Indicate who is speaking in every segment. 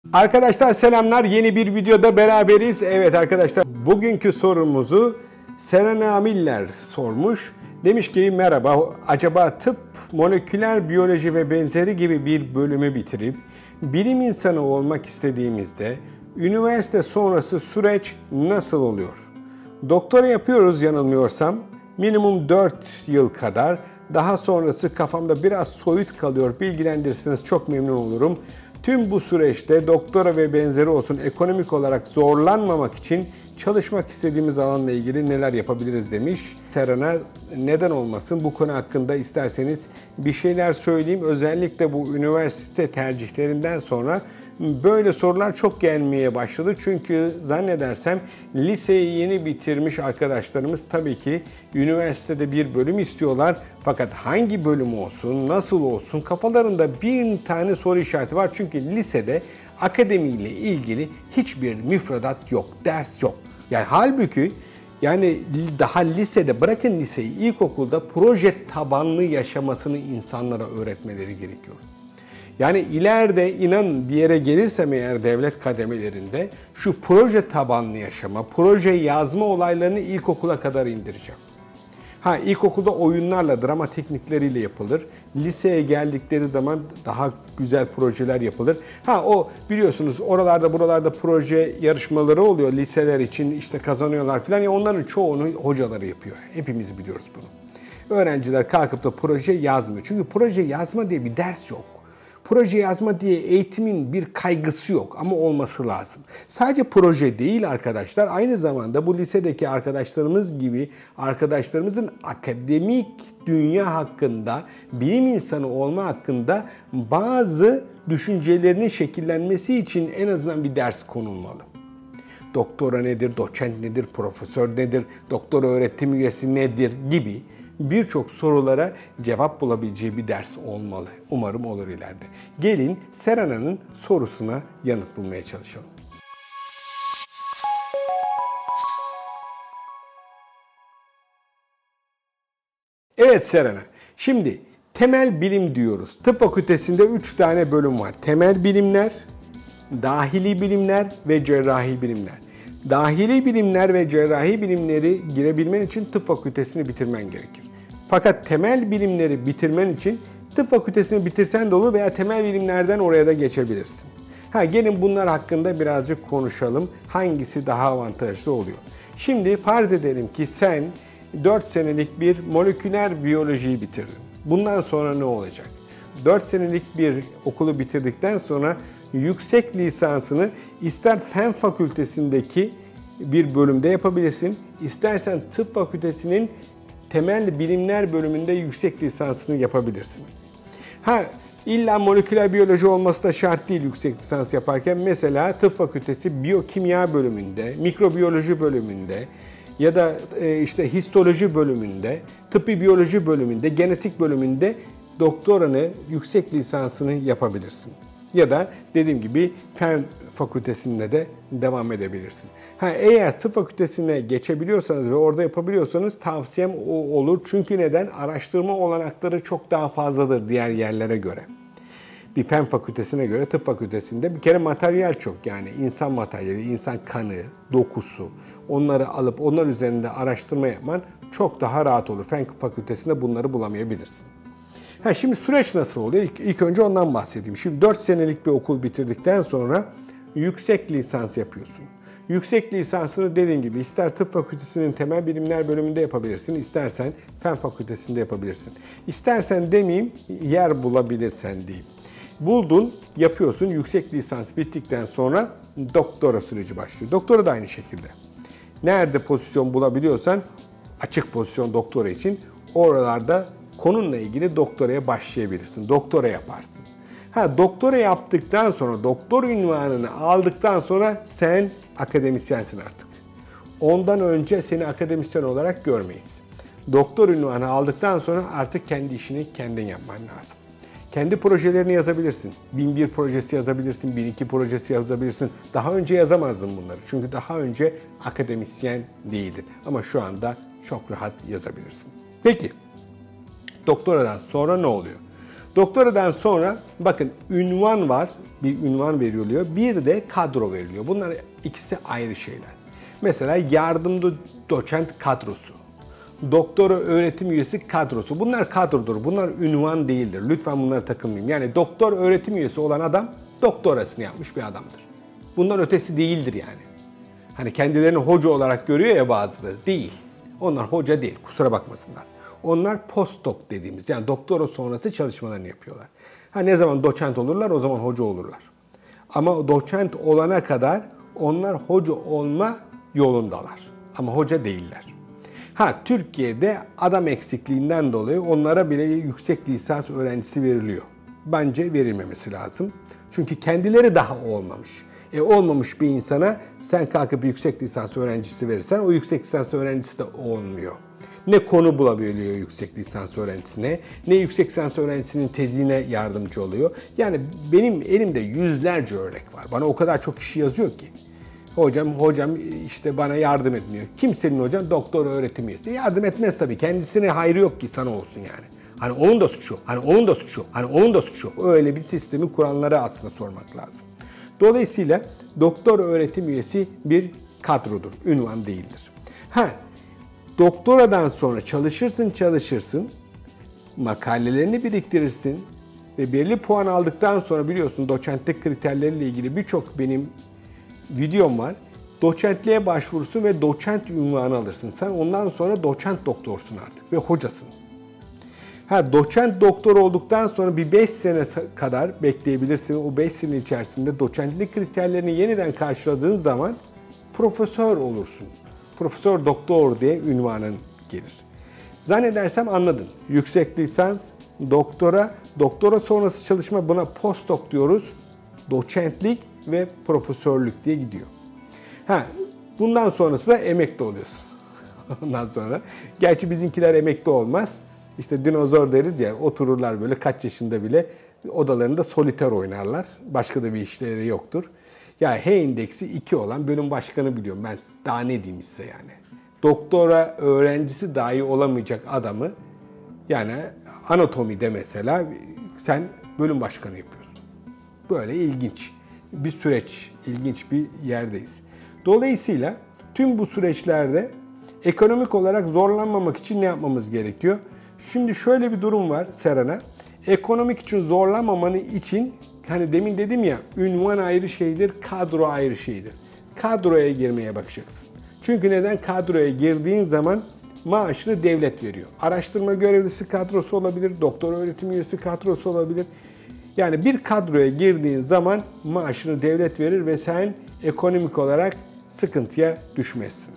Speaker 1: Arkadaşlar selamlar. Yeni bir videoda beraberiz. Evet arkadaşlar, bugünkü sorumuzu Serena Miller sormuş. Demiş ki merhaba, acaba tıp, moleküler biyoloji ve benzeri gibi bir bölümü bitirip bilim insanı olmak istediğimizde üniversite sonrası süreç nasıl oluyor? Doktora yapıyoruz yanılmıyorsam, minimum 4 yıl kadar. Daha sonrası kafamda biraz soyut kalıyor. Bilgilendirirseniz çok memnun olurum. Tüm bu süreçte doktora ve benzeri olsun ekonomik olarak zorlanmamak için çalışmak istediğimiz alanla ilgili neler yapabiliriz demiş. Serena, neden olmasın, bu konu hakkında isterseniz bir şeyler söyleyeyim. Özellikle bu üniversite tercihlerinden sonra böyle sorular çok gelmeye başladı. Çünkü zannedersem liseyi yeni bitirmiş arkadaşlarımız tabii ki üniversitede bir bölüm istiyorlar. Fakat hangi bölüm olsun, nasıl olsun, kafalarında bir tane soru işareti var. Çünkü lisede akademiyle ilgili hiçbir müfredat yok, ders yok. Yani halbuki daha lisede, bırakın liseyi, ilkokulda proje tabanlı yaşamasını insanlara öğretmeleri gerekiyor. Yani ileride inan bir yere gelirsem eğer devlet kademelerinde şu proje tabanlı yaşama, proje yazma olaylarını ilkokula kadar indireceğim. İlkokulda oyunlarla, drama teknikleriyle yapılır. Liseye geldikleri zaman daha güzel projeler yapılır. O biliyorsunuz oralarda buralarda proje yarışmaları oluyor liseler için, işte kazanıyorlar falan. Onların çoğunu hocaları yapıyor. Hepimiz biliyoruz bunu. Öğrenciler kalkıp da proje yazmıyor. Çünkü proje yazma diye bir ders yok. Proje yazma diye eğitimin bir kaygısı yok ama olması lazım. Sadece proje değil arkadaşlar, aynı zamanda bu lisedeki arkadaşlarımız gibi arkadaşlarımızın akademik dünya hakkında, bilim insanı olma hakkında bazı düşüncelerinin şekillenmesi için en azından bir ders konulmalı. Doktora nedir, doçent nedir, profesör nedir, doktora öğretim üyesi nedir gibi birçok sorulara cevap bulabileceği bir ders olmalı. Umarım olur ileride. Gelin Serena'nın sorusuna yanıt bulmaya çalışalım. Evet Serena, şimdi temel bilim diyoruz. Tıp fakültesinde 3 tane bölüm var. Temel bilimler, dahili bilimler ve cerrahi bilimler. Dahili bilimler ve cerrahi bilimleri girebilmen için tıp fakültesini bitirmen gerekir. Fakat temel bilimleri bitirmen için tıp fakültesini bitirsen de olur veya temel bilimlerden oraya da geçebilirsin. Gelin bunlar hakkında birazcık konuşalım. Hangisi daha avantajlı oluyor? Şimdi farz edelim ki sen 4 senelik bir moleküler biyolojiyi bitirdin. Bundan sonra ne olacak? 4 senelik bir okulu bitirdikten sonra yüksek lisansını ister fen fakültesindeki bir bölümde yapabilirsin, istersen tıp fakültesinin temel bilimler bölümünde yüksek lisansını yapabilirsin. İlla moleküler biyoloji olması da şart değil yüksek lisans yaparken. Mesela tıp fakültesi biyokimya bölümünde, mikrobiyoloji bölümünde ya da işte histoloji bölümünde, tıbbi biyoloji bölümünde, genetik bölümünde doktoranı, yüksek lisansını yapabilirsin. Ya da dediğim gibi fen fakültesinde de devam edebilirsin. Eğer tıp fakültesine geçebiliyorsanız ve orada yapabiliyorsanız tavsiyem o olur. Çünkü neden? Araştırma olanakları çok daha fazladır diğer yerlere göre. Bir fen fakültesine göre tıp fakültesinde bir kere materyal çok, yani insan materyali, insan kanı, dokusu, onları alıp onlar üzerinde araştırma yapman çok daha rahat olur. Fen fakültesinde bunları bulamayabilirsin. Şimdi süreç nasıl oluyor? İlk önce ondan bahsedeyim. Şimdi 4 senelik bir okul bitirdikten sonra yüksek lisans yapıyorsun. Yüksek lisansını dediğim gibi ister tıp fakültesinin temel bilimler bölümünde yapabilirsin, istersen fen fakültesinde yapabilirsin. İstersen demeyeyim, yer bulabilirsen diyeyim. Buldun, yapıyorsun. Yüksek lisans bittikten sonra doktora süreci başlıyor. Doktora da aynı şekilde. Nerede pozisyon bulabiliyorsan açık pozisyon doktora için oralarda konunla ilgili doktoraya başlayabilirsin. Doktora yaparsın. Doktora yaptıktan sonra, doktor unvanını aldıktan sonra sen akademisyensin artık. Ondan önce seni akademisyen olarak görmeyiz. Doktor unvanı aldıktan sonra artık kendi işini kendin yapman lazım. Kendi projelerini yazabilirsin. 1001 projesi yazabilirsin, 1002 projesi yazabilirsin. Daha önce yazamazdın bunları. Çünkü daha önce akademisyen değildin. Ama şu anda çok rahat yazabilirsin. Peki, doktoradan sonra ne oluyor? Doktoradan sonra bakın ünvan var, bir ünvan veriliyor, bir de kadro veriliyor. Bunlar ikisi ayrı şeyler. Mesela yardımcı doçent kadrosu, doktora öğretim üyesi kadrosu. Bunlar kadrodur, bunlar ünvan değildir. Lütfen bunlara takılmayın. Yani doktor öğretim üyesi olan adam doktorasını yapmış bir adamdır. Bundan ötesi değildir yani. Hani kendilerini hoca olarak görüyor ya bazıları. Değil. Onlar hoca değil. Kusura bakmasınlar. Onlar postdoc dediğimiz yani doktora sonrası çalışmalarını yapıyorlar. Ha ne zaman doçent olurlar o zaman hoca olurlar. Ama doçent olana kadar onlar hoca olma yolundalar. Ama hoca değiller. Ha Türkiye'de adam eksikliğinden dolayı onlara bile yüksek lisans öğrencisi veriliyor. Bence verilmemesi lazım. Çünkü kendileri daha olmamış. Olmamış bir insana sen kalkıp yüksek lisans öğrencisi verirsen o yüksek lisans öğrencisi de olmuyor. Ne konu bulabiliyor yüksek lisans öğrencisine, ne yüksek lisans öğrencisinin tezine yardımcı oluyor. Yani benim elimde yüzlerce örnek var. Bana o kadar çok kişi yazıyor ki. Hocam işte bana yardım etmiyor. Kimsenin hocam doktor öğretim üyesi. Yardım etmez tabii. Kendisine hayrı yok ki sana olsun yani. Hani onun da suçu, hani onun da suçu, hani onun da suçu. Öyle bir sistemi kuranlara aslında sormak lazım. Dolayısıyla doktor öğretim üyesi bir kadrodur, ünvan değildir. Doktoradan sonra çalışırsın, makalelerini biriktirirsin ve belli puan aldıktan sonra biliyorsun doçentlik kriterleriyle ilgili birçok benim videom var. Doçentliğe başvurursun ve doçent ünvanı alırsın. Sen ondan sonra doçent doktorsun artık ve hocasın. Doçent doktor olduktan sonra bir 5 sene kadar bekleyebilirsin. O 5 sene içerisinde doçentlik kriterlerini yeniden karşıladığın zaman profesör olursun. Profesör doktor diye ünvanın gelir. Zannedersem anladın. Yüksek lisans, doktora sonrası çalışma buna postdoc diyoruz. Doçentlik ve profesörlük diye gidiyor. Bundan sonrası da emekli oluyorsun. Ondan sonra. Gerçi bizimkiler emekli olmaz. İşte dinozor deriz ya, otururlar böyle kaç yaşında bile odalarında soliter oynarlar. Başka da bir işleri yoktur. Ya H indeksi 2 olan bölüm başkanı biliyorum ben daha ne diyeyim size yani. Doktora öğrencisi dahi olamayacak adamı yani anatomide mesela sen bölüm başkanı yapıyorsun. Böyle ilginç bir süreç, ilginç bir yerdeyiz. Dolayısıyla tüm bu süreçlerde ekonomik olarak zorlanmamak için ne yapmamız gerekiyor? Şimdi şöyle bir durum var Serena. Ekonomik için zorlanmamanı için hani demin dedim ya ünvan ayrı şeydir, kadro ayrı şeydir. Kadroya girmeye bakacaksın. Çünkü neden? Kadroya girdiğin zaman maaşını devlet veriyor. Araştırma görevlisi kadrosu olabilir, doktor öğretim üyesi kadrosu olabilir. Yani bir kadroya girdiğin zaman maaşını devlet verir ve sen ekonomik olarak sıkıntıya düşmezsin.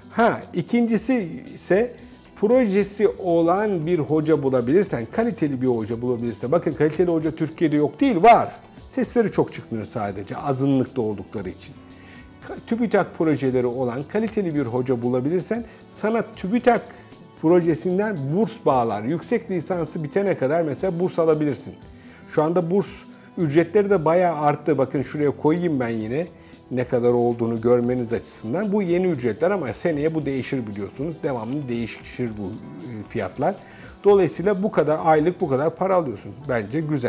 Speaker 1: İkincisi ise projesi olan bir hoca bulabilirsen, kaliteli bir hoca bulabilirsen, bakın kaliteli hoca Türkiye'de yok değil, var. Sesleri çok çıkmıyor sadece, azınlıkta oldukları için. TÜBİTAK projeleri olan kaliteli bir hoca bulabilirsen, sana TÜBİTAK projesinden burs bağlar. Yüksek lisansı bitene kadar mesela burs alabilirsin. Şu anda burs ücretleri de bayağı arttı. Bakın şuraya koyayım ben yine ne kadar olduğunu görmeniz açısından. Bu yeni ücretler ama seneye bu değişir biliyorsunuz. Devamlı değişir bu fiyatlar. Dolayısıyla bu kadar aylık bu kadar para alıyorsun. Bence güzel.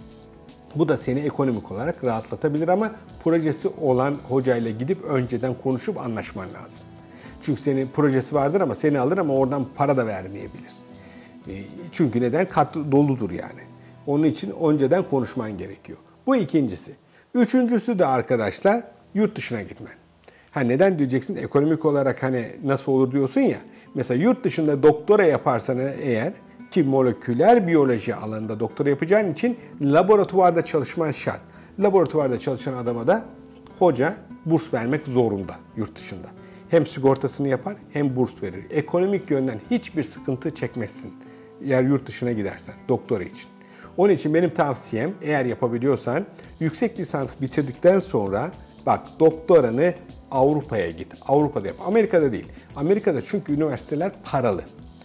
Speaker 1: Bu da seni ekonomik olarak rahatlatabilir ama projesi olan hocayla gidip önceden konuşup anlaşman lazım. Çünkü senin projesi vardır ama seni alır ama oradan para da vermeyebilir. Çünkü neden? Kat doludur yani. Onun için önceden konuşman gerekiyor. Bu ikincisi. Üçüncüsü de arkadaşlar yurt dışına gitmen. Neden diyeceksin? Ekonomik olarak nasıl olur diyorsun ya. Mesela yurt dışında doktora yaparsan eğer ki moleküler biyoloji alanında doktora yapacağın için laboratuvarda çalışman şart. Laboratuvarda çalışan adama da hoca burs vermek zorunda yurt dışında. Hem sigortasını yapar hem burs verir. Ekonomik yönden hiçbir sıkıntı çekmezsin eğer yurt dışına gidersen doktora için. Onun için benim tavsiyem eğer yapabiliyorsan yüksek lisans bitirdikten sonra bak doktoranı Avrupa'ya git. Avrupa'da yap. Amerika'da değil. Amerika'da çünkü üniversiteler paralı.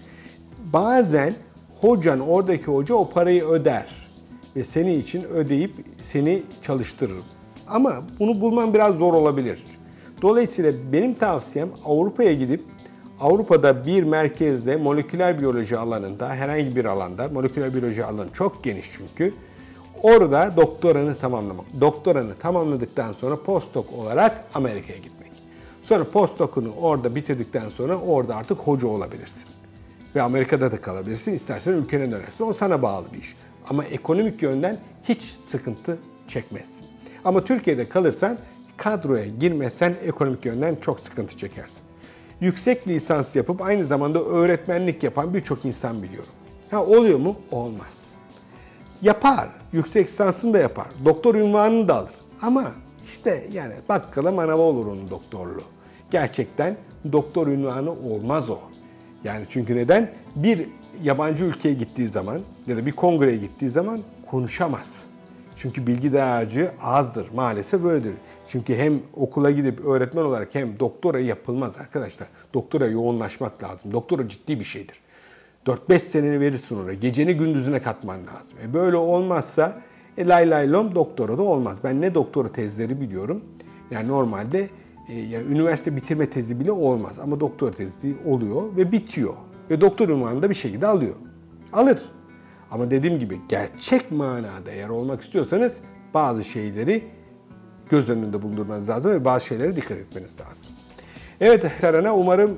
Speaker 1: Bazen oradaki hoca o parayı öder ve senin için ödeyip seni çalıştırır. Ama bunu bulman biraz zor olabilir. Dolayısıyla benim tavsiyem Avrupa'ya gidip Avrupa'da bir merkezde moleküler biyoloji alanında, herhangi bir alanda, moleküler biyoloji alanı çok geniş çünkü, orada doktoranı tamamlamak. Doktoranı tamamladıktan sonra postdoc olarak Amerika'ya gitmek. Sonra postdoc'unu orada bitirdikten sonra orada artık hoca olabilirsin. Ve Amerika'da da kalabilirsin, istersen ülkene dönersin. O sana bağlı bir iş. Ama ekonomik yönden hiç sıkıntı çekmezsin. Ama Türkiye'de kalırsan, kadroya girmezsen ekonomik yönden çok sıkıntı çekersin. Yüksek lisans yapıp aynı zamanda öğretmenlik yapan birçok insan biliyorum. Ha, oluyor mu? Olmaz. Yapar. Yüksek lisansını da yapar. Doktor unvanını da alır. Ama işte yani bakkala manava olur onun doktorluğu. Gerçekten doktor unvanı olmaz o. Yani çünkü neden? Bir yabancı ülkeye gittiği zaman ya da bir kongreye gittiği zaman konuşamaz. Çünkü bilgi dağarcığı azdır. Maalesef böyledir. Çünkü hem okula gidip öğretmen olarak hem doktora yapılmaz arkadaşlar. Doktora yoğunlaşmak lazım. Doktora ciddi bir şeydir. 4-5 seneni verirsin oraya. Geceni gündüzüne katman lazım. Böyle olmazsa lay lay lom doktora da olmaz. Ben ne doktora tezleri biliyorum. Yani normalde yani üniversite bitirme tezi bile olmaz. Ama doktora tezi oluyor ve bitiyor. Ve doktor unvanını da bir şekilde alıyor. Alır. Ama dediğim gibi gerçek manada eğer olmak istiyorsanız bazı şeyleri göz önünde bulundurmanız lazım ve bazı şeylere dikkat etmeniz lazım. Evet Serena, umarım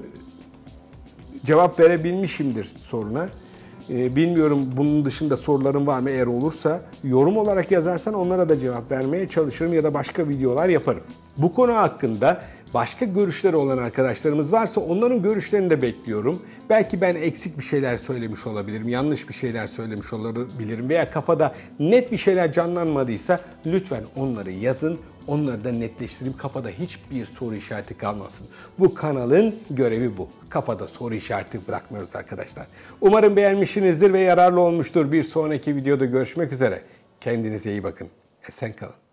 Speaker 1: cevap verebilmişimdir soruna. Bilmiyorum bunun dışında soruların var mı? Eğer olursa yorum olarak yazarsan onlara da cevap vermeye çalışırım ya da başka videolar yaparım. Bu konu hakkında başka görüşleri olan arkadaşlarımız varsa onların görüşlerini de bekliyorum. Belki ben eksik bir şeyler söylemiş olabilirim, yanlış bir şeyler söylemiş olabilirim veya kafada net bir şeyler canlanmadıysa lütfen onları yazın. Onları da netleştireyim. Kafada hiçbir soru işareti kalmasın. Bu kanalın görevi bu. Kafada soru işareti bırakmıyoruz arkadaşlar. Umarım beğenmişsinizdir ve yararlı olmuştur. Bir sonraki videoda görüşmek üzere. Kendinize iyi bakın. Esen kalın.